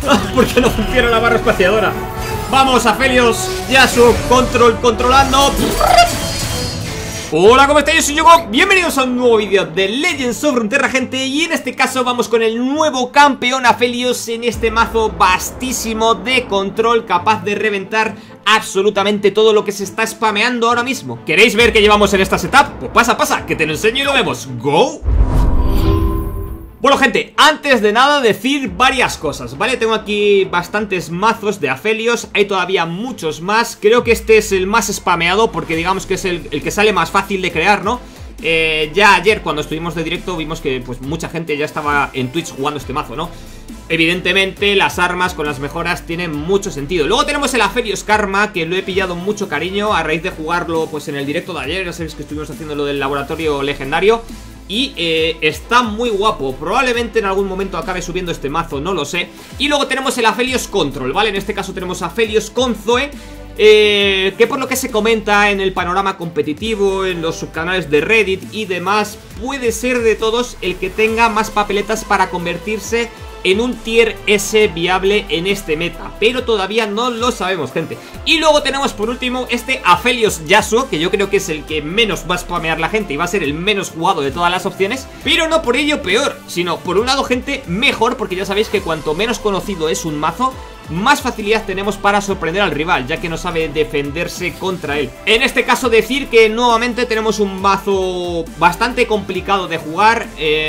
Porque no funciona la barra espaciadora. Vamos, Aphelios, Yasuo, controlando. Hola, ¿cómo estáis? Yo soy Yogo, bienvenidos a un nuevo vídeo de Legends of Runeterra, gente. Y en este caso vamos con el nuevo campeón Aphelios en este mazo vastísimo de control, capaz de reventar absolutamente todo lo que se está spameando ahora mismo. ¿Queréis ver qué llevamos en esta setup? Pues pasa, que te lo enseño y lo vemos. ¡Go! Bueno, gente, antes de nada decir varias cosas, ¿vale? Tengo aquí bastantes mazos de Aphelios, hay todavía muchos más. Creo que este es el más spameado porque digamos que es el que sale más fácil de crear, ¿no? Ya ayer cuando estuvimos de directo vimos que pues mucha gente ya estaba en Twitch jugando este mazo, ¿no? Evidentemente las armas con las mejoras tienen mucho sentido. Luego tenemos el Aphelios Karma, que lo he pillado mucho cariño a raíz de jugarlo pues en el directo de ayer. Ya sabéis que estuvimos haciendo lo del laboratorio legendario. Y está muy guapo. Probablemente en algún momento acabe subiendo este mazo, no lo sé. Y luego tenemos el Aphelios Control, ¿vale? En este caso tenemos Aphelios con Zoe, que por lo que se comenta en el panorama competitivo, en los subcanales de Reddit y demás, puede ser de todos el que tenga más papeletas para convertirse en un tier S viable en este meta, pero todavía no lo sabemos, gente. Y luego tenemos por último este Aphelios Yasuo, que yo creo que es el que menos va a spamear la gente y va a ser el menos jugado de todas las opciones, pero no por ello peor, sino por un lado, gente, mejor, porque ya sabéis que cuanto menos conocido es un mazo, más facilidad tenemos para sorprender al rival, ya que no sabe defenderse contra él. En este caso decir que nuevamente tenemos un mazo bastante complicado de jugar.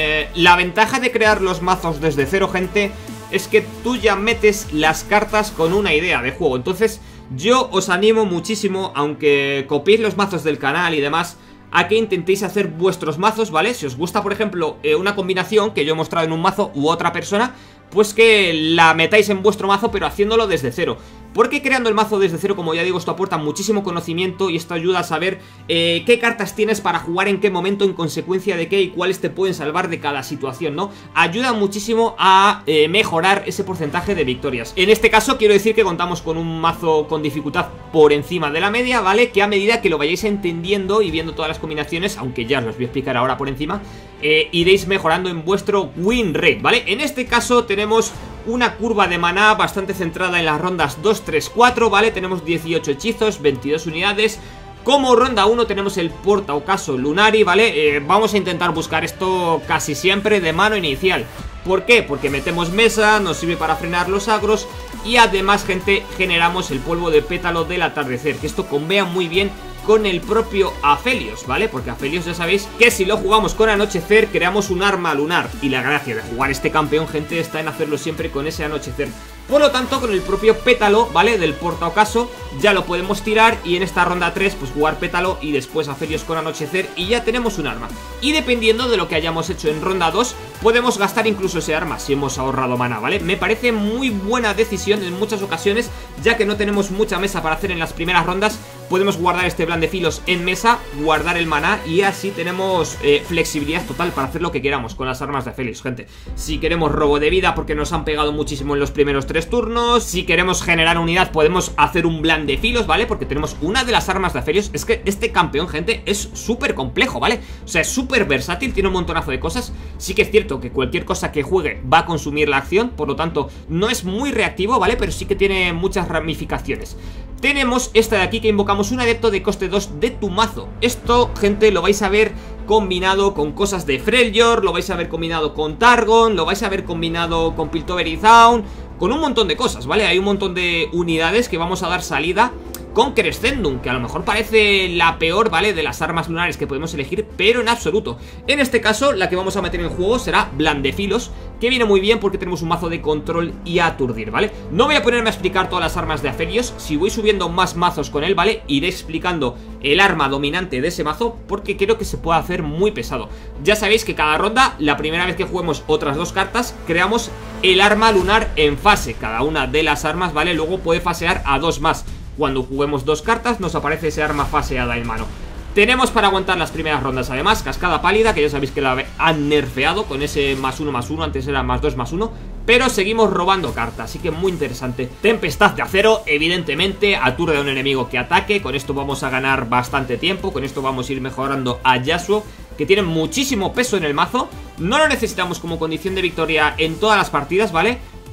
La ventaja de crear los mazos desde cero, gente, es que tú ya metes las cartas con una idea de juego. Entonces yo os animo muchísimo, aunque copiéis los mazos del canal y demás, a que intentéis hacer vuestros mazos, ¿vale? Si os gusta, por ejemplo, una combinación que yo he mostrado en un mazo u otra persona, pues que la metáis en vuestro mazo, pero haciéndolo desde cero. Porque creando el mazo desde cero, como ya digo, esto aporta muchísimo conocimiento y esto ayuda a saber qué cartas tienes para jugar en qué momento, en consecuencia de qué y cuáles te pueden salvar de cada situación, ¿no? Ayuda muchísimo a mejorar ese porcentaje de victorias. En este caso quiero decir que contamos con un mazo con dificultad por encima de la media, ¿vale? Que a medida que lo vayáis entendiendo y viendo todas las combinaciones, aunque ya os los voy a explicar ahora por encima, iréis mejorando en vuestro win rate, ¿vale? En este caso tenemos una curva de maná bastante centrada en las rondas 2, 3, 4, ¿vale? Tenemos 18 hechizos, 22 unidades. Como ronda 1 tenemos el Porta Ocaso Lunari, ¿vale? Vamos a intentar buscar esto casi siempre de mano inicial. ¿Por qué? Porque metemos mesa, nos sirve para frenar los agros y además, gente, generamos el polvo de pétalo del atardecer, que esto convea muy bien con el propio Aphelios, ¿vale? Porque Aphelios ya sabéis que si lo jugamos con anochecer creamos un arma lunar. Y la gracia de jugar este campeón, gente, está en hacerlo siempre con ese anochecer. Por lo tanto, con el propio pétalo, ¿vale? Del Porta Ocaso ya lo podemos tirar y en esta ronda 3 pues jugar pétalo y después Aphelios con anochecer y ya tenemos un arma. Y dependiendo de lo que hayamos hecho en ronda 2 podemos gastar incluso ese arma si hemos ahorrado mana, ¿vale? Me parece muy buena decisión en muchas ocasiones, ya que no tenemos mucha mesa para hacer en las primeras rondas. Podemos guardar este Blandefilos en mesa, guardar el maná y así tenemos flexibilidad total para hacer lo que queramos con las armas de Aphelios, gente. Si queremos robo de vida porque nos han pegado muchísimo en los primeros 3 turnos, si queremos generar unidad podemos hacer un Blandefilos, ¿vale? Porque tenemos una de las armas de Aphelios. Es que este campeón, gente, es súper complejo, ¿vale? O sea, es súper versátil, tiene un montonazo de cosas. Sí que es cierto que cualquier cosa que juegue va a consumir la acción, por lo tanto no es muy reactivo, ¿vale? Pero sí que tiene muchas ramificaciones. Tenemos esta de aquí que invocamos un adepto de coste 2 de tu mazo. Esto, gente, lo vais a ver combinado con cosas de Freljord, lo vais a ver combinado con Targon, lo vais a ver combinado con Piltover y Zaun, con un montón de cosas, ¿vale? Hay un montón de unidades que vamos a dar salida con Crescendum, que a lo mejor parece la peor, ¿vale? De las armas lunares que podemos elegir, pero en absoluto. En este caso, la que vamos a meter en juego será Blandefilos, que viene muy bien porque tenemos un mazo de control y aturdir, ¿vale? No voy a ponerme a explicar todas las armas de Aphelios. Si voy subiendo más mazos con él, ¿vale? Iré explicando el arma dominante de ese mazo, porque creo que se puede hacer muy pesado. Ya sabéis que cada ronda, la primera vez que juguemos otras 2 cartas, creamos el arma lunar en fase. Cada una de las armas, ¿vale? Luego puede fasear a 2 más. Cuando juguemos 2 cartas nos aparece ese arma faseada en mano. Tenemos para aguantar las primeras rondas además Cascada Pálida, que ya sabéis que la han nerfeado con ese +1/+1, antes era +2/+1, pero seguimos robando cartas, así que muy interesante. Tempestad de acero, evidentemente, aturde a un enemigo que ataque. Con esto vamos a ganar bastante tiempo, con esto vamos a ir mejorando a Yasuo, que tiene muchísimo peso en el mazo. No lo necesitamos como condición de victoria en todas las partidas, ¿vale?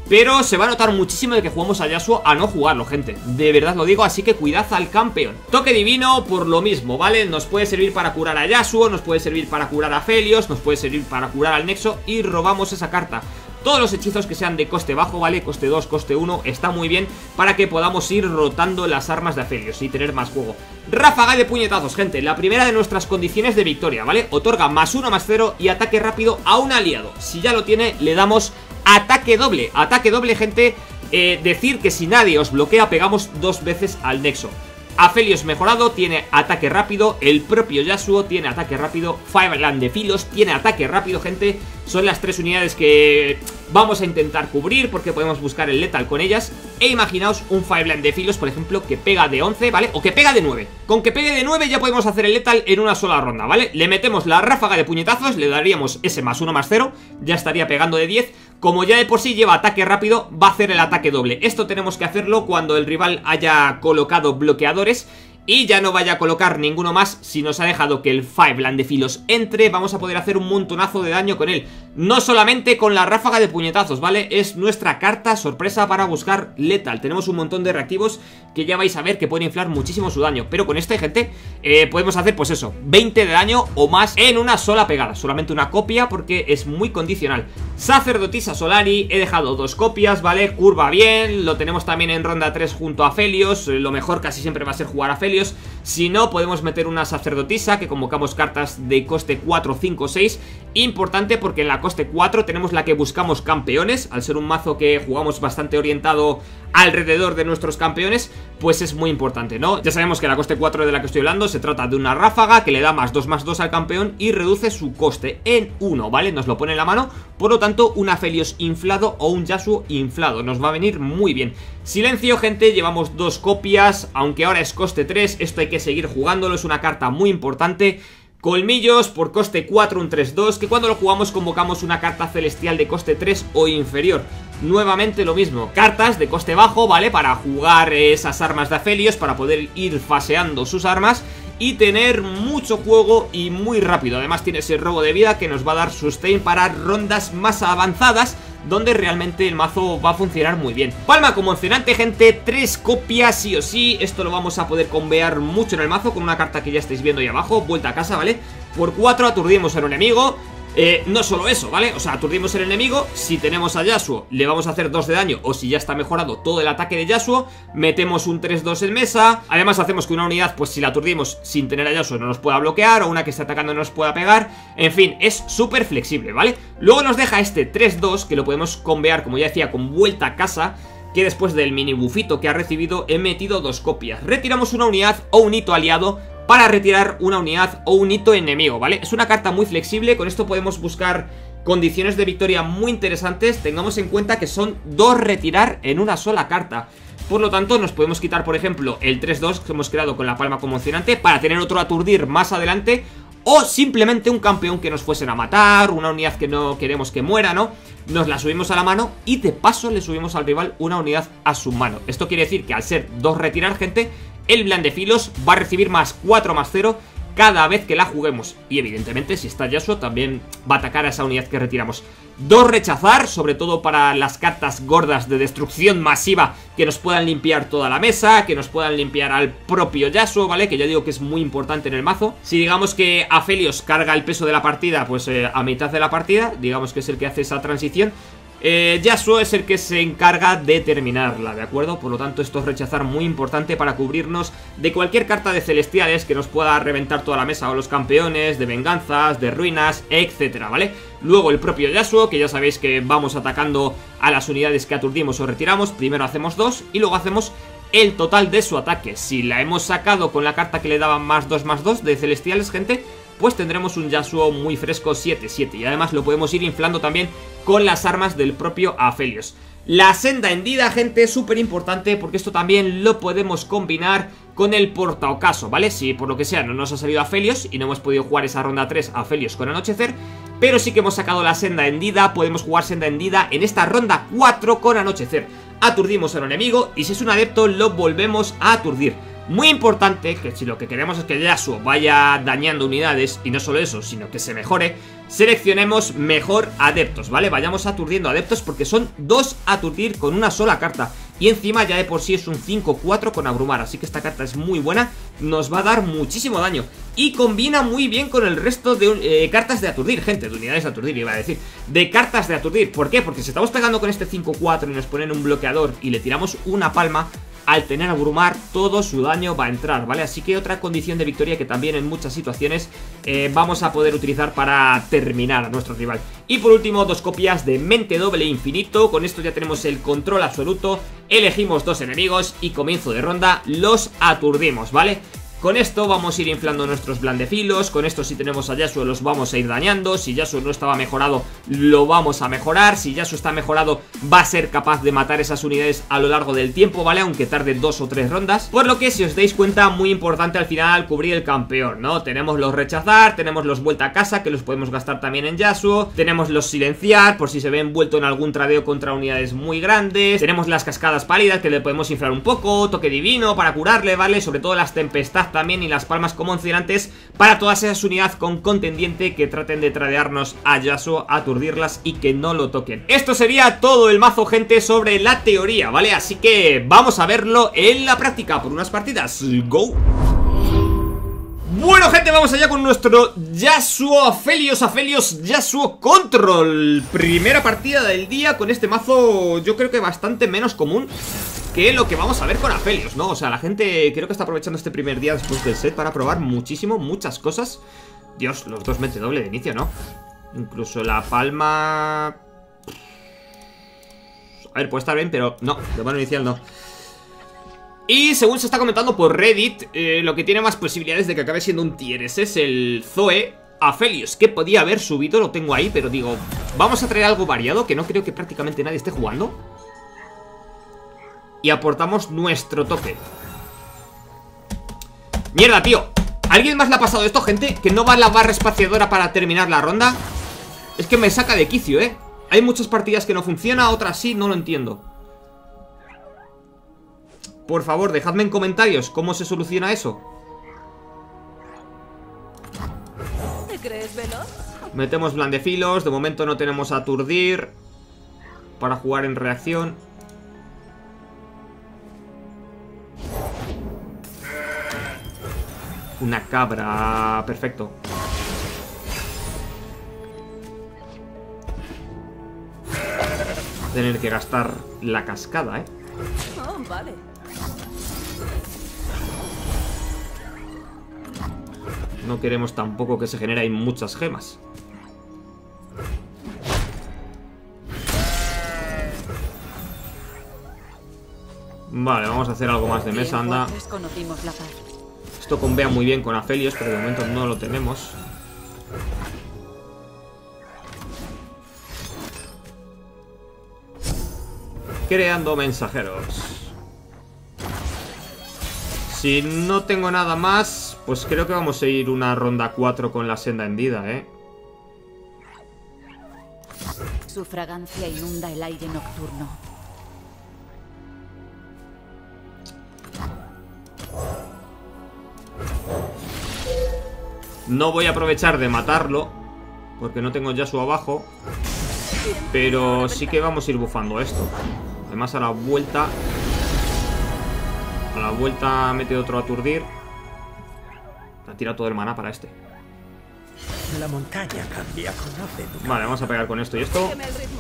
pero se va a notar muchísimo de que jugamos a Yasuo a no jugarlo, gente. De verdad lo digo, así que cuidad al campeón. Toque divino por lo mismo, ¿vale? Nos puede servir para curar a Yasuo, nos puede servir para curar a Aphelios, nos puede servir para curar al Nexo y robamos esa carta. Todos los hechizos que sean de coste bajo, ¿vale? Coste 2, coste 1, está muy bien para que podamos ir rotando las armas de Aphelios y tener más juego. Ráfaga de puñetazos, gente, la primera de nuestras condiciones de victoria, ¿vale? Otorga +1/+0 y ataque rápido a un aliado. Si ya lo tiene, le damos ataque doble, gente. Decir que si nadie os bloquea, pegamos 2 veces al Nexo. Aphelios mejorado tiene ataque rápido, el propio Yasuo tiene ataque rápido, Fireland de Filos tiene ataque rápido, gente. Son las 3 unidades que vamos a intentar cubrir porque podemos buscar el letal con ellas. E imaginaos un Fireland de Filos, por ejemplo, que pega de 11, ¿vale? O que pega de 9. Con que pegue de 9 ya podemos hacer el letal en una sola ronda, ¿vale? Le metemos la ráfaga de puñetazos, le daríamos ese +1/+0, ya estaría pegando de 10. Como ya de por sí lleva ataque rápido, va a hacer el ataque doble. Esto tenemos que hacerlo cuando el rival haya colocado bloqueadores y ya no vaya a colocar ninguno más. Si nos ha dejado que el Fireland de Filos entre, vamos a poder hacer un montonazo de daño con él. No solamente con la ráfaga de puñetazos, ¿vale? Es nuestra carta sorpresa para buscar letal. Tenemos un montón de reactivos que ya vais a ver que pueden inflar muchísimo su daño. Pero con este, gente, podemos hacer pues eso, 20 de daño o más en una sola pegada. Solamente una copia porque es muy condicional. Sacerdotisa Solari, he dejado 2 copias, ¿vale? Curva bien, lo tenemos también en ronda 3 junto a Aphelios. Lo mejor casi siempre va a ser jugar a Aphelios. Si no, podemos meter una sacerdotisa, que convocamos cartas de coste 4, 5, 6. Importante porque en la coste 4 tenemos la que buscamos campeones. Al ser un mazo que jugamos bastante orientado alrededor de nuestros campeones, pues es muy importante, ¿no? Ya sabemos que la coste 4 de la que estoy hablando se trata de una ráfaga que le da +2/+2 al campeón y reduce su coste en 1, ¿vale? Nos lo pone en la mano, por lo tanto un Aphelios inflado o un Yasuo inflado nos va a venir muy bien. Silencio, gente, llevamos 2 copias, aunque ahora es coste 3, esto hay que seguir jugándolo, es una carta muy importante. Colmillos por coste 4, un 3-2, que cuando lo jugamos convocamos una carta celestial de coste 3 o inferior. Nuevamente lo mismo, cartas de coste bajo, ¿vale? Para jugar esas armas de Aphelios, para poder ir faseando sus armas y tener mucho juego y muy rápido. Además tiene ese robo de vida que nos va a dar sustain para rondas más avanzadas, donde realmente el mazo va a funcionar muy bien. Palma conmocionante, gente, 3 copias sí o sí. Esto lo vamos a poder convear mucho en el mazo con una carta que ya estáis viendo ahí abajo, vuelta a casa, ¿vale? Por 4 aturdimos al enemigo. No solo eso, ¿vale? O sea, aturdimos el enemigo. Si tenemos a Yasuo, le vamos a hacer 2 de daño. O si ya está mejorado todo el ataque de Yasuo, metemos un 3-2 en mesa. Además hacemos que una unidad, pues si la aturdimos sin tener a Yasuo, no nos pueda bloquear, o una que esté atacando no nos pueda pegar. En fin, es súper flexible, ¿vale? Luego nos deja este 3-2, que lo podemos convear, como ya decía, con vuelta a casa, que después del mini bufito que ha recibido he metido 2 copias. Retiramos una unidad o un hito aliado para retirar una unidad o un hito enemigo, ¿vale? Es una carta muy flexible, con esto podemos buscar condiciones de victoria muy interesantes. Tengamos en cuenta que son 2 retirar en una sola carta. Por lo tanto, nos podemos quitar, por ejemplo, el 3-2 que hemos creado con la palma conmocionante para tener otro aturdir más adelante, o simplemente un campeón que nos fuesen a matar, una unidad que no queremos que muera, ¿no? Nos la subimos a la mano y de paso le subimos al rival una unidad a su mano. Esto quiere decir que al ser 2 retirar, gente, el Blan de Filos va a recibir +4/+0 cada vez que la juguemos. Y evidentemente si está Yasuo también va a atacar a esa unidad que retiramos. 2 rechazar, sobre todo para las cartas gordas de destrucción masiva que nos puedan limpiar toda la mesa, que nos puedan limpiar al propio Yasuo, ¿vale? Que ya digo que es muy importante en el mazo. Si digamos que Aphelios carga el peso de la partida, pues a mitad de la partida, digamos que es el que hace esa transición, Yasuo es el que se encarga de terminarla, ¿de acuerdo? Por lo tanto esto es rechazar muy importante para cubrirnos de cualquier carta de celestiales que nos pueda reventar toda la mesa, o los campeones, de venganzas, de ruinas, etcétera, ¿vale? Luego el propio Yasuo, que ya sabéis que vamos atacando a las unidades que aturdimos o retiramos. Primero hacemos 2 y luego hacemos el total de su ataque. Si la hemos sacado con la carta que le daba +2/+2 de celestiales, gente, pues tendremos un Yasuo muy fresco 7-7. Y además lo podemos ir inflando también con las armas del propio Aphelios. La senda hendida, gente, es súper importante porque esto también lo podemos combinar con el portaocaso, ¿vale? Si por lo que sea no nos ha salido Aphelios y no hemos podido jugar esa ronda 3 Aphelios con anochecer, pero sí que hemos sacado la senda hendida, podemos jugar senda hendida en esta ronda 4 con anochecer. Aturdimos al enemigo y si es un adepto lo volvemos a aturdir. Muy importante, que si lo que queremos es que Yasuo vaya dañando unidades, y no solo eso, sino que se mejore, seleccionemos mejor adeptos, ¿vale? Vayamos aturdiendo adeptos porque son 2 aturdir con una sola carta. Y encima ya de por sí es un 5-4 con abrumar, así que esta carta es muy buena, nos va a dar muchísimo daño. Y combina muy bien con el resto de cartas de aturdir, gente, de unidades de aturdir, iba a decir, de cartas de aturdir. ¿Por qué? Porque si estamos pegando con este 5-4 y nos ponen un bloqueador y le tiramos una palma, al tener abrumar, todo su daño va a entrar, ¿vale? Así que otra condición de victoria que también en muchas situaciones vamos a poder utilizar para terminar a nuestro rival. Y por último, 2 copias de mente doble infinito. Con esto ya tenemos el control absoluto. Elegimos 2 enemigos y comienzo de ronda los aturdimos, ¿vale? Con esto vamos a ir inflando nuestros blandefilos. Con esto si tenemos a Yasuo los vamos a ir dañando. Si Yasuo no estaba mejorado lo vamos a mejorar. Si Yasuo está mejorado va a ser capaz de matar esas unidades a lo largo del tiempo, ¿vale? Aunque tarde 2 o 3 rondas. Por lo que si os dais cuenta, muy importante al final cubrir el campeón, ¿no? Tenemos los rechazar, tenemos los vuelta a casa, que los podemos gastar también en Yasuo. Tenemos los silenciar por si se ve envuelto en algún tradeo contra unidades muy grandes. Tenemos las cascadas pálidas que le podemos inflar un poco. Toque divino para curarle, ¿vale? Sobre todo las tempestades también, y las palmas como onceantes para todas esas unidades con contendiente que traten de tradearnos a Yasuo, aturdirlas y que no lo toquen. Esto sería todo el mazo, gente, sobre la teoría, ¿vale? Así que vamos a verlo en la práctica por unas partidas. ¡Go! Bueno, gente, vamos allá con nuestro Yasuo Aphelios Yasuo Control. Primera partida del día con este mazo, yo creo que bastante menos común que lo que vamos a ver con Aphelios, ¿no? O sea, la gente creo que está aprovechando este primer día después del set para probar muchas cosas. Dios, los 2 mente doble de inicio, ¿no? Incluso la palma... A ver, puede estar bien, pero no, de mano inicial no. Y según se está comentando por Reddit, lo que tiene más posibilidades de que acabe siendo un tier S es el Zoe Aphelios, que podía haber subido, lo tengo ahí, pero digo, vamos a traer algo variado, que no creo que prácticamente nadie esté jugando. Y aportamos nuestro toque. ¡Mierda, tío! ¿Alguien más le ha pasado esto, gente? ¿Que no va la barra espaciadora para terminar la ronda? Es que me saca de quicio, ¿eh? Hay muchas partidas que no funciona, otras sí, no lo entiendo. Por favor, dejadme en comentarios cómo se soluciona eso. ¿Te crees veloz? Metemos blandefilos, de momento no tenemos aturdir para jugar en reacción. Una cabra, perfecto. Tener que gastar la cascada, Oh, vale. No queremos tampoco que se generen muchas gemas. Vale, vamos a hacer algo más de mesa, anda. Esto convea muy bien con Aphelios, pero de momento no lo tenemos. Creando mensajeros. Si no tengo nada más, pues creo que vamos a ir una ronda 4 con la senda hendida, Su fragancia inunda el aire nocturno. No voy a aprovechar de matarlo porque no tengo Yasuo abajo, pero sí que vamos a ir bufando esto. Además a la vuelta mete otro aturdir. Ha tirado todo el maná para este. La montaña cambia, conoce tu... Vale, vamos a pegar con esto y esto.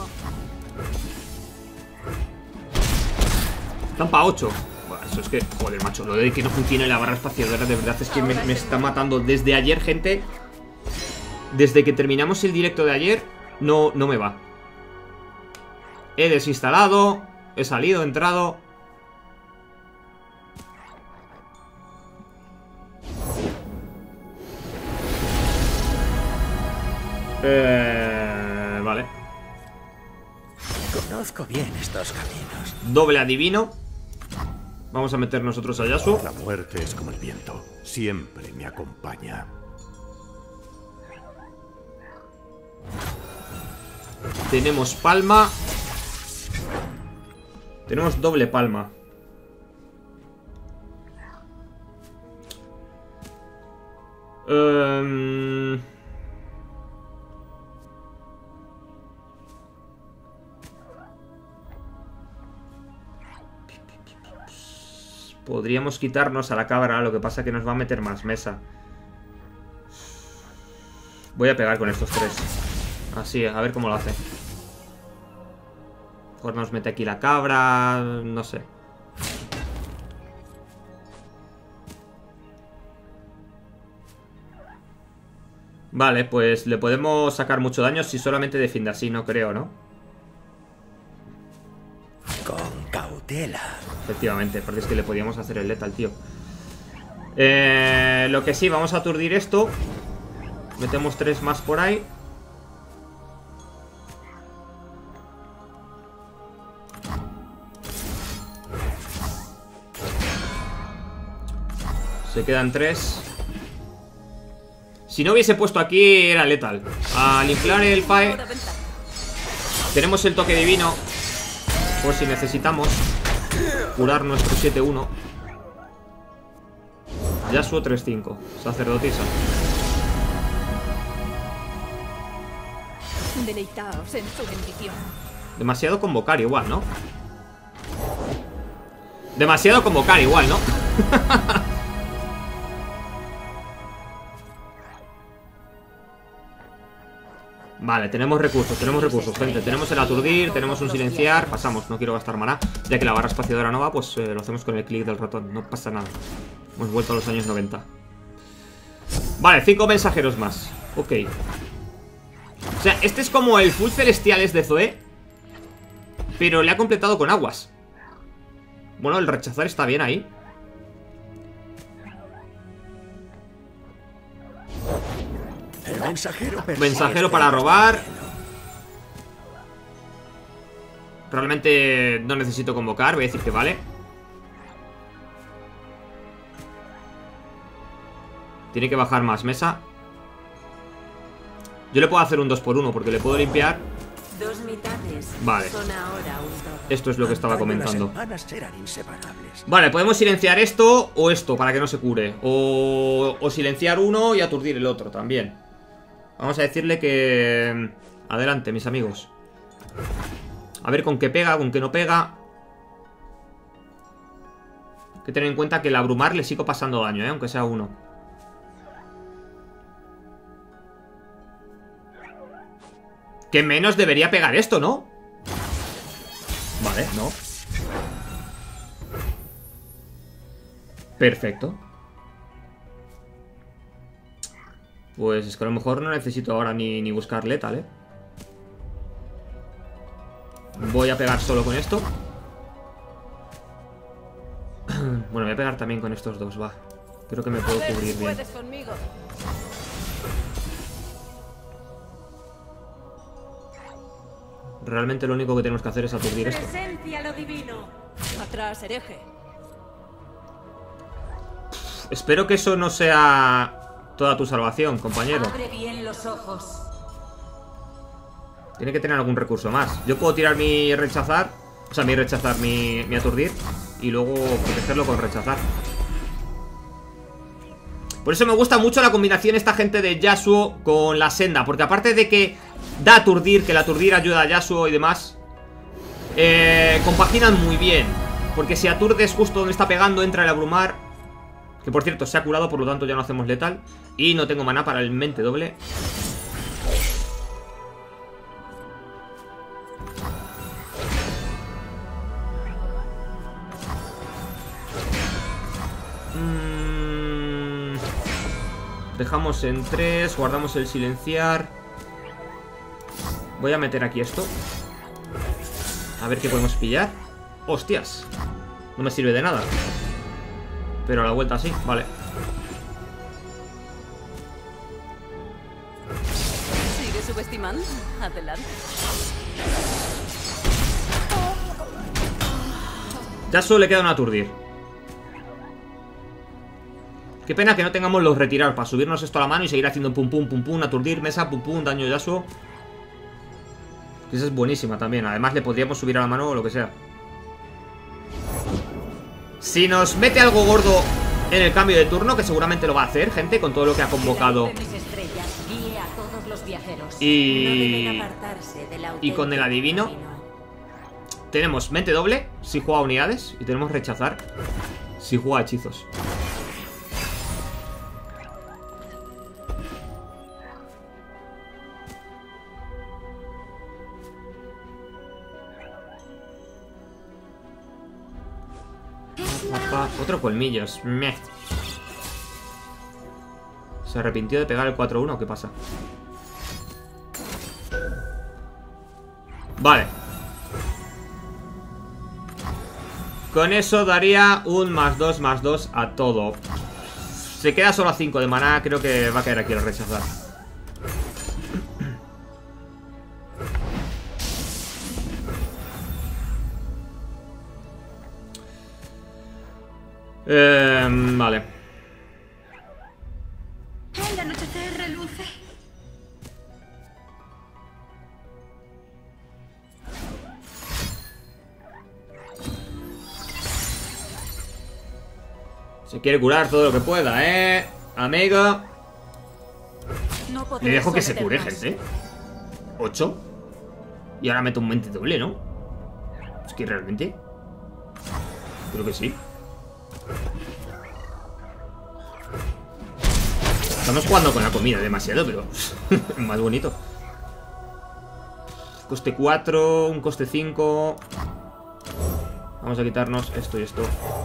Tampa 8. Bueno, eso es que, joder, macho, lo de que no funcione la barra espaciadora de verdad es que me está matando. Desde ayer, gente, desde que terminamos el directo de ayer, no me va. He desinstalado, he salido, he entrado. Vale. Conozco bien estos caminos. Doble adivino. Vamos a meter nosotros a Yasuo. La muerte es como el viento, siempre me acompaña. Tenemos palma. Tenemos doble palma. Podríamos quitarnos a la cabra, lo que pasa que nos va a meter más mesa. Voy a pegar con estos tres. Así, a ver cómo lo hace. Mejor nos mete aquí la cabra, no sé. Vale, pues le podemos sacar mucho daño si solamente defiende así, no creo, ¿no? Con cautela. Efectivamente, porque es que le podíamos hacer el lethal, tío. Lo que sí, vamos a aturdir esto. Metemos 3 más por ahí. Se quedan 3. Si no hubiese puesto aquí, era lethal. Al inflar el PAE, tenemos el toque divino, por si necesitamos curar nuestro 7-1. Yasuo 3-5, sacerdotisa. Deleitaos en su bendición. Demasiado convocar igual, ¿no? Demasiado convocar igual, ¿no? Vale, tenemos recursos, gente. Tenemos el aturdir, tenemos un silenciar. Pasamos, no quiero gastar maná. Ya que la barra espaciadora no va, pues lo hacemos con el clic del ratón. No pasa nada. Hemos vuelto a los años 90. Vale, 5 mensajeros más. Ok. O sea, este es como el full celestiales de Zoe, pero le ha completado con aguas. Bueno, el rechazar está bien ahí. El mensajero para robar. Realmente no necesito convocar, voy a decir que vale. Tiene que bajar más mesa. Yo le puedo hacer un 2x1 porque le puedo limpiar. Dos mitades. Vale. Son ahora un todo. Esto es lo que estaba comentando. serán inseparables. Vale, podemos silenciar esto o esto para que no se cure. O silenciar uno y aturdir el otro también. Vamos a decirle que... Adelante, mis amigos. A ver con qué pega, con qué no pega. Hay que tener en cuenta que el abrumar le sigo pasando daño, aunque sea uno. Que menos debería pegar esto, ¿no? Vale, no. Perfecto. Pues es que a lo mejor no necesito ahora ni buscar lethal, ¿eh? Voy a pegar solo con esto. Bueno, voy a pegar también con estos dos, va. Creo que me puedo cubrir bien. Realmente lo único que tenemos que hacer es aturdir esto. Presencia lo divino. Atrás, hereje. Espero que eso no sea toda tu salvación, compañero. Abre bien los ojos. Tiene que tener algún recurso más. Yo puedo tirar mi rechazar. O sea, mi aturdir. Y luego protegerlo con rechazar. Por eso me gusta mucho la combinación esta gente de Yasuo con la senda. Porque aparte de que da aturdir, que el aturdir ayuda a Yasuo y demás, compaginan muy bien. Porque si aturdes justo donde está pegando, entra el abrumar. Que por cierto, se ha curado, por lo tanto ya no hacemos letal. Y no tengo maná para el mente doble. Dejamos en 3, guardamos el silenciar. Voy a meter aquí esto. A ver qué podemos pillar. ¡Hostias! No me sirve de nada. Pero a la vuelta sí, vale. ¿Sigue subestimando? Adelante. Ya solo le queda un aturdir. Qué pena que no tengamos los retirar para subirnos esto a la mano y seguir haciendo pum pum, aturdir, mesa, pum pum, daño de Yasuo. Esa es buenísima también. Además le podríamos subir a la mano o lo que sea. Si nos mete algo gordo en el cambio de turno, que seguramente lo va a hacer, gente, con todo lo que ha convocado. Y con el adivino tenemos mente doble si juega unidades y tenemos rechazar si juega hechizos. Otro colmillos. Meh. ¿Se arrepintió de pegar el 4-1? ¿Qué pasa? Vale. Con eso daría un +2/+2 a todo. Se queda solo a 5 de maná. Creo que va a caer aquí el rechazar. Vale. El anochecer reluce. Se quiere curar todo lo que pueda, amigo. No Le dejo que se cure, someternos. gente. 8. Y ahora meto un mente doble, ¿no? Es que realmente creo que sí. Estamos jugando con la comida demasiado, pero más bonito. Coste 4, un coste 5. Vamos a quitarnos esto y esto.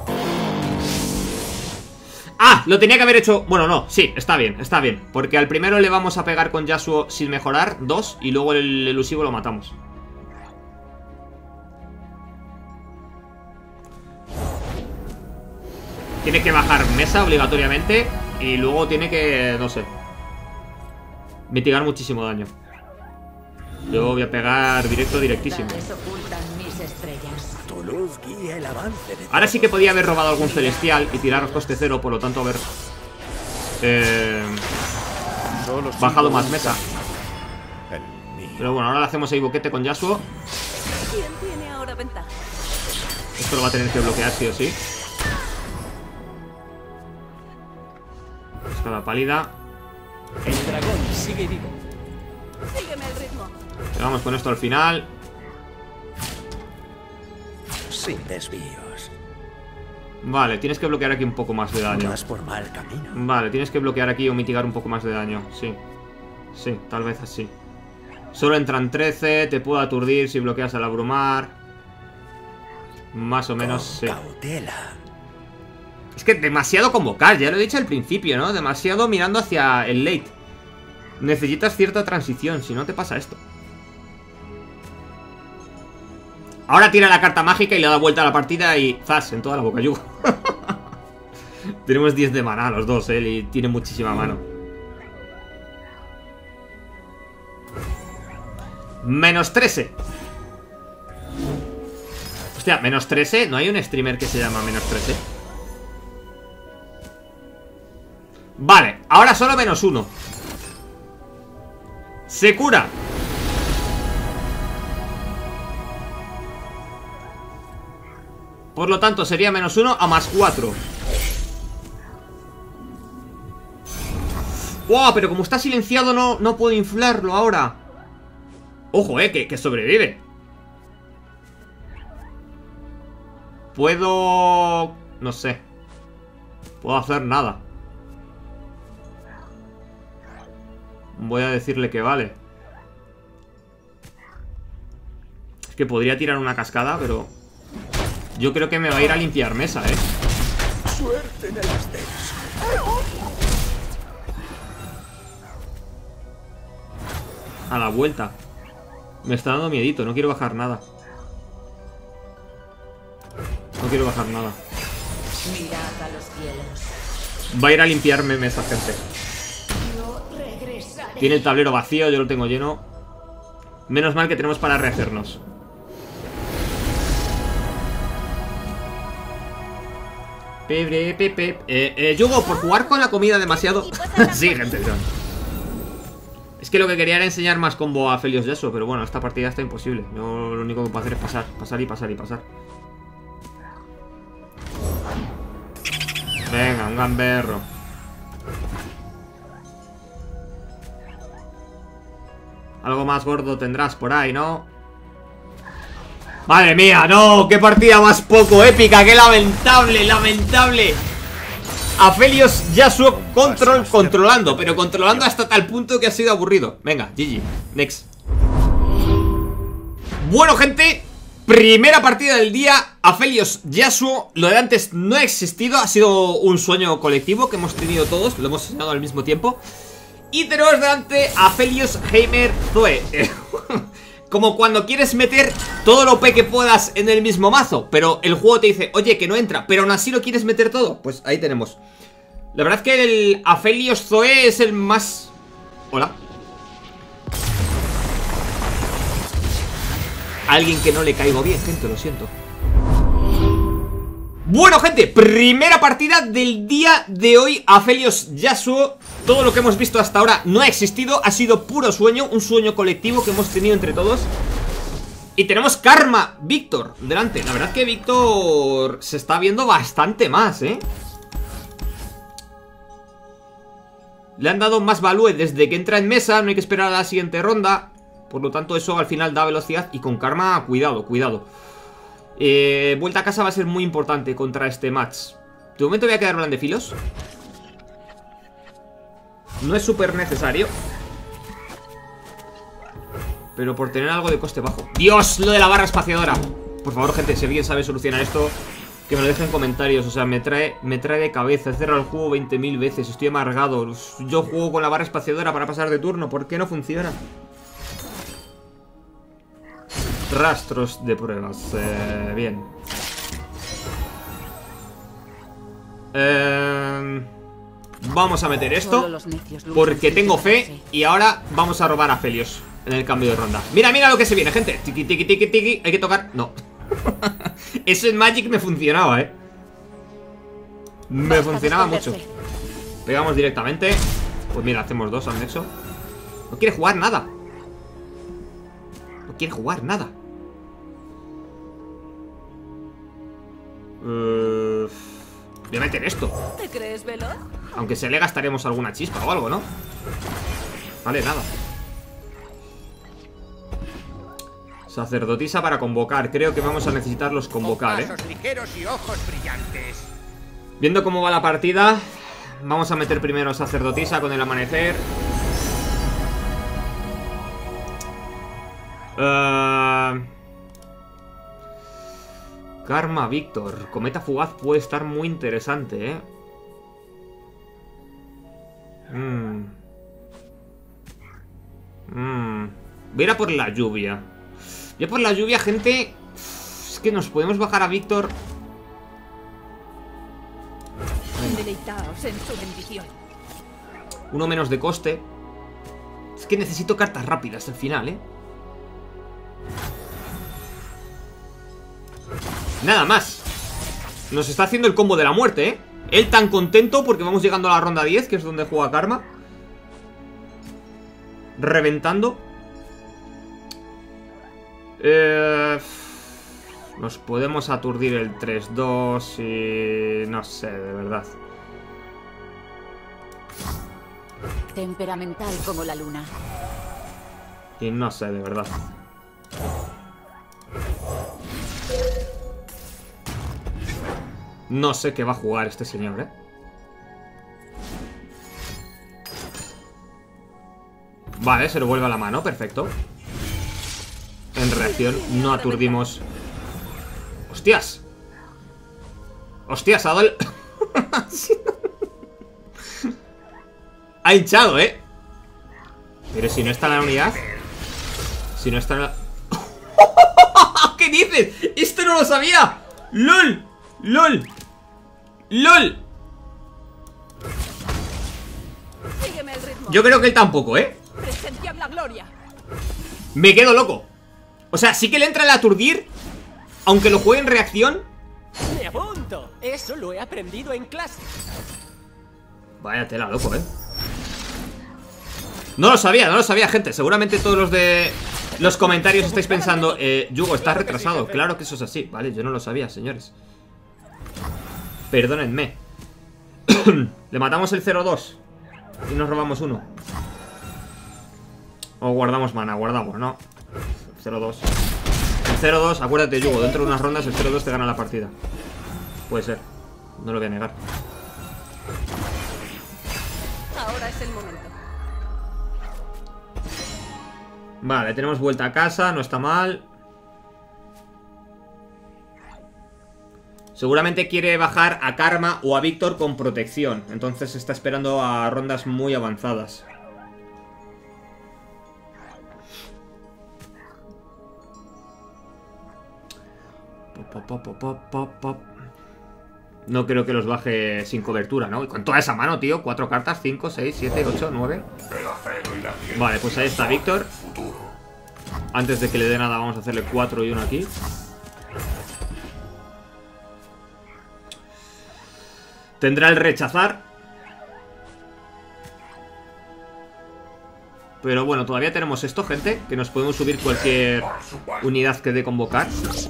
¡Ah! Lo tenía que haber hecho... Bueno, no, sí, está bien, está bien. Porque al primero le vamos a pegar con Yasuo sin mejorar, 2. Y luego el elusivo lo matamos. Tiene que bajar mesa obligatoriamente. Y luego tiene que, no sé, mitigar muchísimo daño. Yo voy a pegar directísimo. Tu luz guía el avance de Ahora sí que podía haber robado algún celestial y tiraros coste 0, por lo tanto haber bajado más mesa. El mío. Pero bueno, ahora le hacemos ahí boquete con Yasuo. ¿Quién tiene ahora ventaja? Esto lo va a tener que bloquear sí o sí. Espada pálida. El dragón sigue vivo. Sígueme el ritmo. Vamos con esto al final. Sin desvíos. Vale, tienes que bloquear aquí un poco más de daño. Vas por mal camino. Vale, tienes que bloquear aquí o mitigar un poco más de daño. Sí. Sí, tal vez así. Solo entran 13. Te puedo aturdir si bloqueas al abrumar. Más o menos, sí. Cautela. Es que demasiado convocar, ya lo he dicho al principio, ¿no? Demasiado mirando hacia el late. Necesitas cierta transición, si no te pasa esto. Ahora tira la carta mágica y le da vuelta a la partida y ¡zas! En toda la boca yugo. Tenemos 10 de maná los dos, y tiene muchísima mano. Menos 13. Hostia, menos 13. ¿No hay un streamer que se llama menos 13? Vale, ahora solo menos 1. Se cura. Por lo tanto sería menos 1 a más 4. ¡Wow! Pero como está silenciado no puedo inflarlo ahora. Ojo, que sobrevive. Puedo... No sé. Puedo hacer nada. Voy a decirle que vale. Es que podría tirar una cascada, pero... Yo creo que me va a ir a limpiar mesa, Suerte en el ascenso. A la vuelta. Me está dando miedito, no quiero bajar nada. No quiero bajar nada. Mirad a los cielos. Va a ir a limpiarme mesa, gente. Yo regresaré. Tiene el tablero vacío, yo lo tengo lleno. Menos mal que tenemos para rehacernos. Yugo, por jugar con la comida demasiado. Sí, gente. Es que lo que quería era enseñar más combo a Felios Yasuo, pero bueno, esta partida está imposible. Yo lo único que puedo hacer es pasar y pasar y pasar. Venga, un gamberro. Algo más gordo tendrás por ahí, ¿no? ¡Madre mía! ¡No! ¡Qué partida más poco épica! ¡Qué lamentable! ¡Lamentable! Aphelios Yasuo controlando. Pero controlando hasta tal punto que ha sido aburrido. Venga, GG. Next. Bueno, gente, primera partida del día. Aphelios Yasuo. Lo de antes no ha existido. Ha sido un sueño colectivo que hemos tenido todos. Lo hemos soñado al mismo tiempo. Y tenemos delante a Aphelios Heimer Zoe. Como cuando quieres meter todo lo OP que puedas en el mismo mazo, pero el juego te dice, oye, que no entra, pero aún así lo quieres meter todo. Pues ahí tenemos. La verdad es que el Aphelios Zoe es el más... Hola. Alguien que no le caigo bien, gente, lo siento. Bueno, gente, primera partida del día de hoy. Aphelios Yasuo. Todo lo que hemos visto hasta ahora no ha existido. Ha sido puro sueño, un sueño colectivo que hemos tenido entre todos. Y tenemos Karma Víctor delante. La verdad es que Víctor se está viendo bastante más, ¿eh? Le han dado más value desde que entra en mesa. No hay que esperar a la siguiente ronda. Por lo tanto, eso al final da velocidad. Y con Karma, cuidado, cuidado. Vuelta a casa va a ser muy importante contra este match. De momento voy a quedar blandefilos. No es súper necesario, pero por tener algo de coste bajo. ¡Dios! Lo de la barra espaciadora. Por favor, gente, si alguien sabe solucionar esto, que me lo deje en comentarios. O sea, me trae de cabeza. He cerrado el juego 20.000 veces. Estoy amargado. Yo juego con la barra espaciadora para pasar de turno. ¿Por qué no funciona? Rastros de pruebas. Bien. Vamos a meter esto porque tengo fe. Y ahora vamos a robar a Aphelios en el cambio de ronda. Mira, mira lo que se viene, gente. Tiki, tiki, tiki, tiki. Hay que tocar. No. Eso en Magic me funcionaba, me funcionaba mucho. Pegamos directamente. Pues mira, hacemos dos al nexo. No quiere jugar nada. No quiere jugar nada. Voy a meter esto. ¿Te crees veloz? Aunque se le gastaremos alguna chispa o algo, ¿no? Vale, nada. Sacerdotisa para convocar. Creo que vamos a necesitarlos convocar, Pasos ligeros y ojos brillantes. Viendo cómo va la partida, vamos a meter primero sacerdotisa con el amanecer. Karma Víctor. Cometa fugaz puede estar muy interesante, Voy a ir a por la lluvia. Voy a por la lluvia, gente. Es que nos podemos bajar a Víctor. Deleitaos en su bendición. Uno menos de coste. Es que necesito cartas rápidas al final, Nada más. Nos está haciendo el combo de la muerte, Él tan contento porque vamos llegando a la ronda 10, que es donde juega Karma. Reventando. Nos podemos aturdir el 3-2 y... no sé, de verdad. Temperamental como la luna. Y no sé, de verdad. No sé qué va a jugar este señor, Vale, se lo vuelve a la mano, perfecto. En reacción no aturdimos. ¡Hostias! ¡Hostias! Ha dado el... Ha hinchado, Pero si no está en la unidad. Si no está en la... ¿Qué dices? ¡Esto no lo sabía! ¡Lol! ¡Lol! ¡Lol! Sígueme el ritmo. Yo creo que él tampoco, Presencia la gloria. Me quedo loco. O sea, sí que le entra el aturdir, aunque lo juegue en reacción. Me apunto. Eso lo he aprendido en clase. Vaya tela, loco, No lo sabía, gente. Seguramente todos los de los comentarios estáis pensando, Yugo, estás retrasado. Claro que eso es así. Vale, yo no lo sabía, señores. Perdónenme. Le matamos el 0-2 y nos robamos uno. O guardamos mana, guardamos, ¿no? 0-2. El 0-2, acuérdate, Yugo, dentro de unas rondas el 0-2 te gana la partida. Puede ser, no lo voy a negar. Ahora es el momento. Vale, tenemos vuelta a casa, no está mal. Seguramente quiere bajar a Karma o a Víctor con protección. Entonces está esperando a rondas muy avanzadas. No creo que los baje sin cobertura, ¿no? Y con toda esa mano, tío. 4 cartas, 5, 6, 7, 8, 9. Vale, pues ahí está Víctor. Antes de que le dé nada vamos a hacerle 4 y 1 aquí. Tendrá el rechazar. Pero bueno, todavía tenemos esto, gente. Que nos podemos subir cualquier unidad que dé convocar.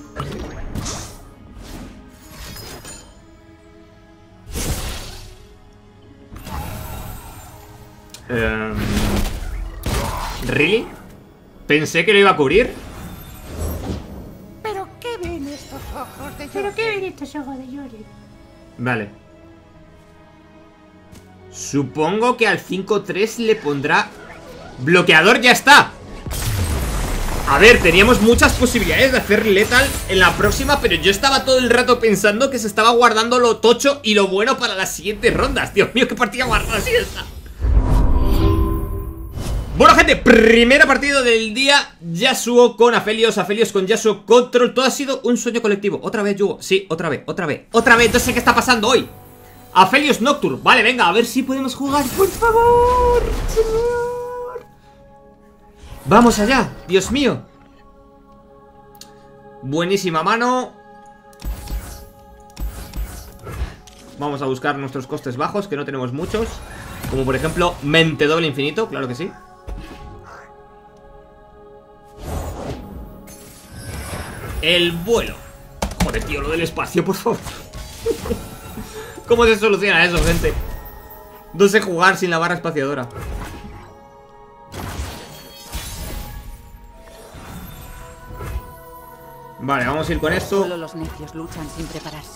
¿Really? Pensé que lo iba a cubrir. ¿Pero qué ven estos ojos de Yori? ¿Pero qué ven estos ojos de Yori? Vale. Supongo que al 5-3 le pondrá bloqueador, ya está. A ver, teníamos muchas posibilidades de hacer lethal en la próxima, pero yo estaba todo el rato pensando que se estaba guardando lo tocho y lo bueno para las siguientes rondas. Dios mío, qué partida guardada así esta. Bueno, gente, primera partida del día. Yasuo con Aphelios, Aphelios con Yasuo Control. Todo ha sido un sueño colectivo. Otra vez, Yugo. Sí, otra vez. No sé qué está pasando hoy. Aphelios Nocturne. Vale, venga, a ver si podemos jugar. Por favor, señor. Vamos allá, Dios mío. Buenísima mano. Vamos a buscar nuestros costes bajos, que no tenemos muchos. Como por ejemplo, mente doble infinito, claro que sí. El vuelo. Joder, tío, lo del espacio, por favor. ¿Cómo se soluciona eso, gente? No sé jugar sin la barra espaciadora. Vale, vamos a ir con esto. Solo los necios luchan sin prepararse.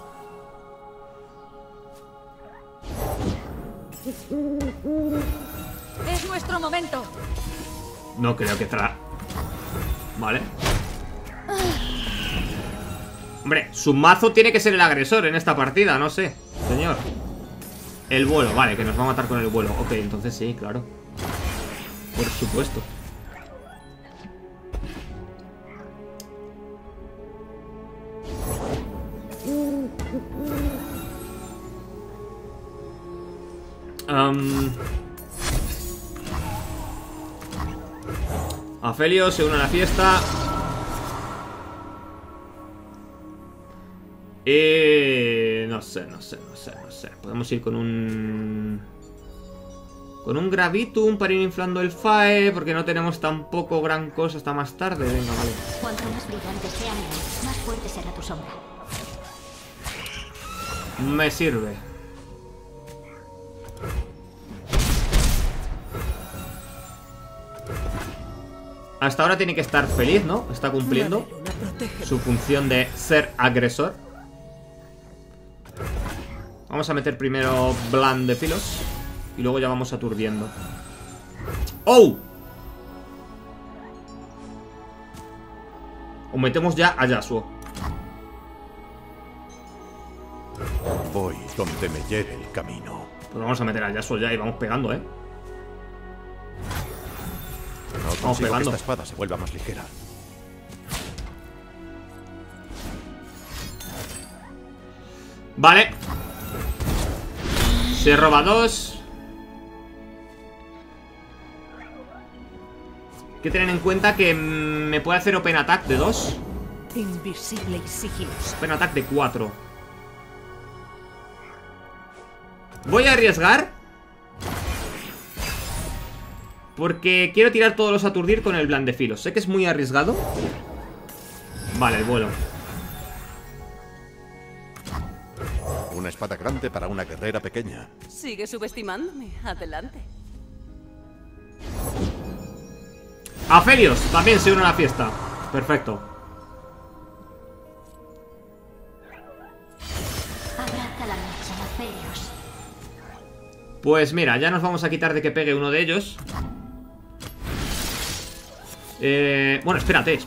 Es nuestro momento. No creo que estará. Vale. Hombre, su mazo tiene que ser el agresor en esta partida, no sé, señor. El vuelo, vale, que nos va a matar con el vuelo. Ok, entonces sí, claro. Por supuesto. Aphelios se une a la fiesta. No sé. Podemos ir con un Gravitum para ir inflando el FAE, porque no tenemos tampoco gran cosa hasta más tarde. Venga, vale. Cuanto más brillante sea mi luz, más fuerte será tu sombra. Me sirve. Hasta ahora tiene que estar feliz, ¿no? Está cumpliendo su función de ser agresor. Vamos a meter primero Bland de Filos y luego ya vamos aturdiendo. ¡Oh! O metemos ya a Yasuo. Voy donde me lleve el camino. Pues vamos a meter a Yasuo ya y vamos pegando, ¿eh? No consigo que esta espada se vuelva más ligera. Vale. Se roba 2. Hay que tener en cuenta que me puede hacer Open Attack de 2. Invisible y sigiloso. Open Attack de 4. Voy a arriesgar, porque quiero tirar todos los aturdir con el Bland de Filos. Sé que es muy arriesgado. Vale, el vuelo. Una espada grande para una guerrera pequeña. Sigue subestimándome. Adelante. Aphelios también se une a la fiesta. Perfecto. Abraza la noche, Aphelios. Pues mira, ya nos vamos a quitar de que pegue uno de ellos. Bueno, espérate.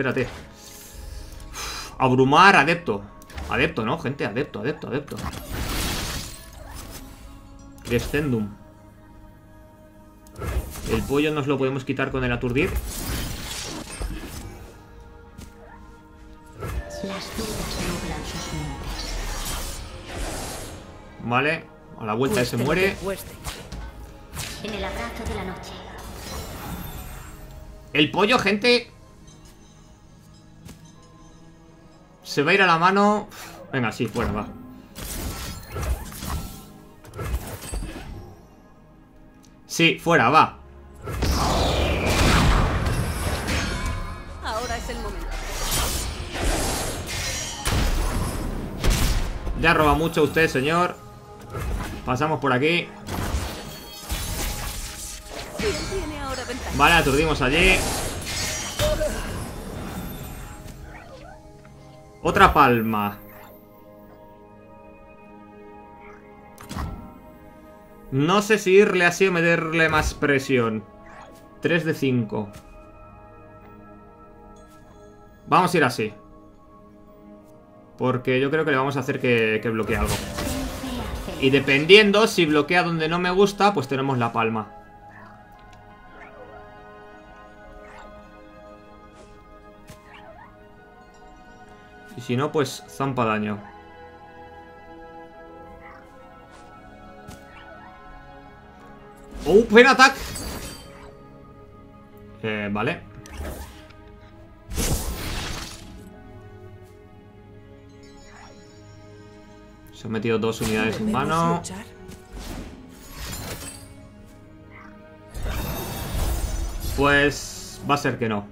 Abrumar, adepto. Adepto, ¿no, gente? Adepto. Descendum. El pollo nos lo podemos quitar con el aturdir. Las dudas nublan sus mentes. Vale, a la vuelta ese muere. En el abrazo de la noche. El pollo, gente, se va a ir a la mano. Venga, sí, fuera, va. Sí, fuera, va. Ahora es el momento. Ya roba mucho usted, señor. Pasamos por aquí. ¿Quién tiene ahora ventaja? Vale, aturdimos allí. Otra palma. No sé si irle así o meterle más presión. 3 de 5. Vamos a ir así. Porque yo creo que le vamos a hacer que bloquee algo. Y dependiendo, si bloquea donde no me gusta, pues tenemos la palma. Y si no, pues zampa daño. Open attack. Vale. Se han metido 2 unidades en mano. Pues va a ser que no.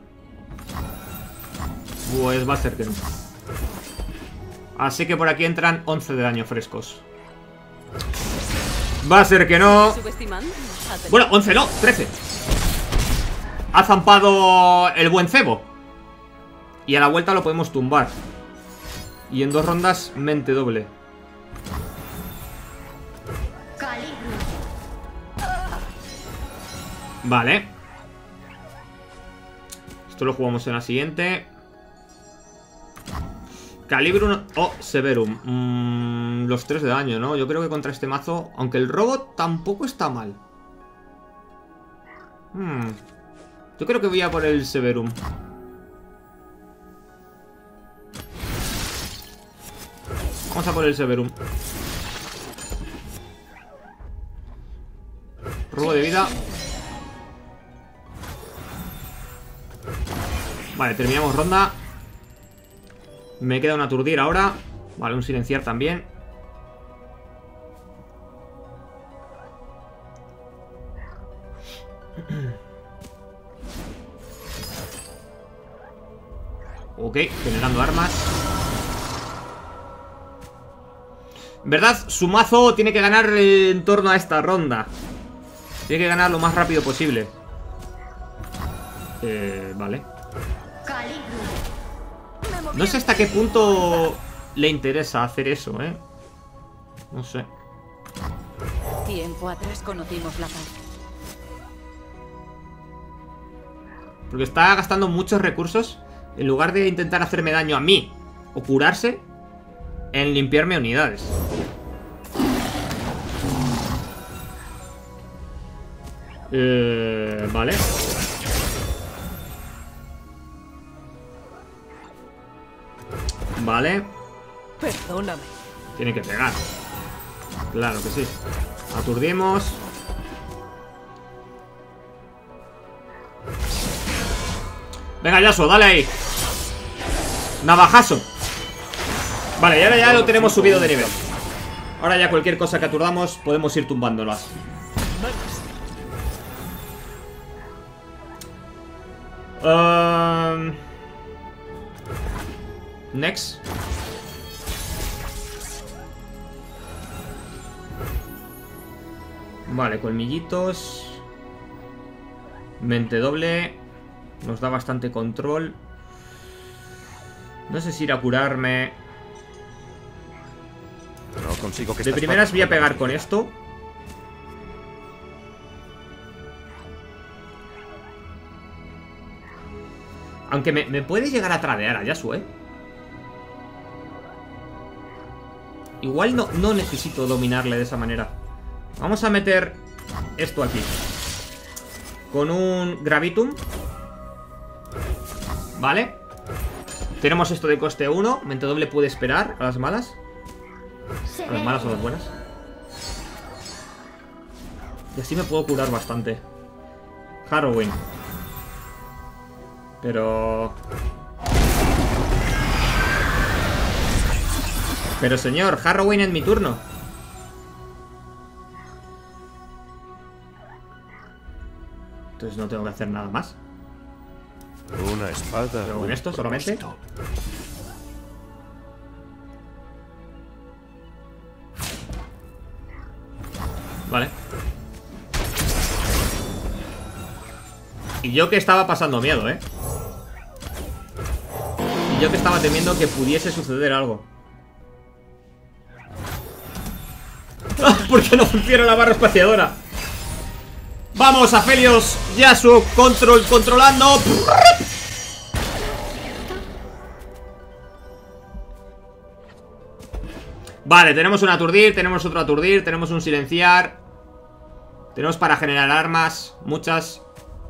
Así que por aquí entran 11 de daño frescos. Va a ser que no. Bueno, 11 no, 13. Ha zampado el buen cebo. Y a la vuelta lo podemos tumbar. Y en 2 rondas, mente doble. Vale. Esto lo jugamos en la siguiente. Calibrum o Severum. Los 3 de daño, ¿no? Yo creo que contra este mazo, aunque el robot tampoco está mal. Yo creo que voy a por el Severum. Vamos a por el Severum. Robo de vida. Vale, terminamos ronda. Me queda un aturdir ahora. Vale, un silenciar también. Ok, generando armas. En verdad, su mazo tiene que ganar en torno a esta ronda. Tiene que ganar lo más rápido posible. Vale. No sé hasta qué punto le interesa hacer eso, ¿eh? No sé. Tiempo atrás conocimos la paz. Porque está gastando muchos recursos en lugar de intentar hacerme daño a mí o curarse, en limpiarme unidades. Vale. Vale. Perdóname. Tiene que pegar. Claro que sí. Aturdimos. Venga, Yasuo, dale ahí. Navajazo. Vale, y ahora ya lo tenemos subido de nivel. Ahora ya cualquier cosa que aturdamos podemos ir tumbándolas. Next. Vale, colmillitos. Mente doble. Nos da bastante control. No sé si ir a curarme. No consigo que de primeras voy a pegar con esto. Aunque me puede llegar a tradear a Yasuo, Igual no necesito dominarle de esa manera. Vamos a meter esto aquí. Con un Gravitum. Vale. Tenemos esto de coste 1. Mente doble puede esperar a las malas. A las malas o las buenas. Y así me puedo curar bastante. Harrowing. Pero señor, Harrowing en mi turno. Entonces no tengo que hacer nada más. Una espada. Pero con esto solamente. Vale. Y yo que estaba pasando miedo, Y yo que estaba temiendo que pudiese suceder algo. ¿Por qué no funciona la barra espaciadora? Vamos, Aphelios, Yasuo, controlando. Vale, tenemos un aturdir, tenemos otro aturdir, tenemos un silenciar. Tenemos para generar armas, muchas.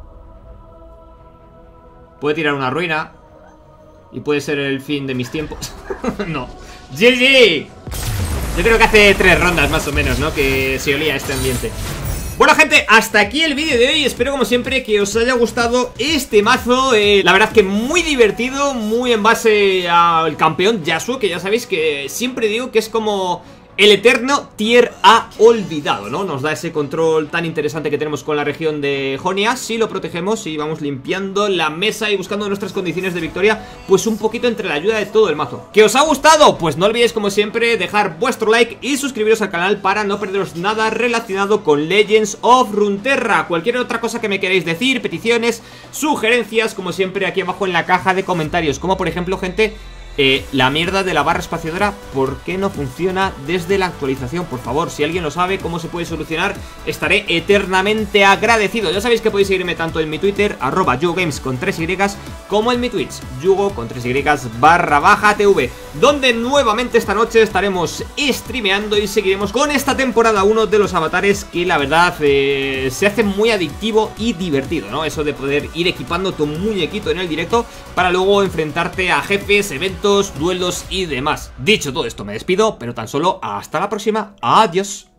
Puede tirar una ruina. Y puede ser el fin de mis tiempos. No. GG. Yo creo que hace 3 rondas más o menos, ¿no? Que se olía este ambiente. Bueno, gente, hasta aquí el vídeo de hoy. Espero como siempre que os haya gustado este mazo. La verdad que muy divertido, muy en base al campeón Yasuo, que ya sabéis que siempre digo que es como el eterno tier A olvidado, ¿no? Nos da ese control tan interesante que tenemos con la región de Jonia. Si lo protegemos y vamos limpiando la mesa y buscando nuestras condiciones de victoria, pues un poquito entre la ayuda de todo el mazo. ¿Que os ha gustado? Pues no olvidéis como siempre dejar vuestro like y suscribiros al canal para no perderos nada relacionado con Legends of Runeterra. Cualquier otra cosa que me queráis decir, peticiones, sugerencias, como siempre aquí abajo en la caja de comentarios. Como por ejemplo, gente, la mierda de la barra espaciadora, ¿por qué no funciona desde la actualización? Por favor, si alguien lo sabe, cómo se puede solucionar, estaré eternamente agradecido. Ya sabéis que podéis seguirme tanto en mi Twitter, @yugogames con 3Y, como en mi Twitch, Yugo con 3Y_TV, donde nuevamente esta noche estaremos streameando y seguiremos con esta temporada 1 de los avatares, que la verdad se hace muy adictivo y divertido, ¿no? Eso de poder ir equipando tu muñequito en el directo para luego enfrentarte a jefes, eventos, duelos y demás. Dicho todo esto, me despido, pero tan solo hasta la próxima. Adiós.